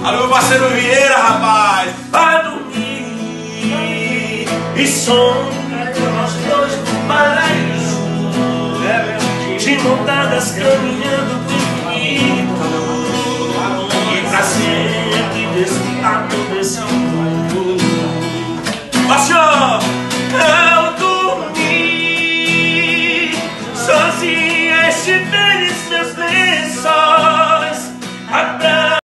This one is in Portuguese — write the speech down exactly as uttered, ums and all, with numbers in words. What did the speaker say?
Alô, meu parceiro Vieira, rapaz. Pra dormir e sonhar nós dois no paraíso, de mão dadas caminhando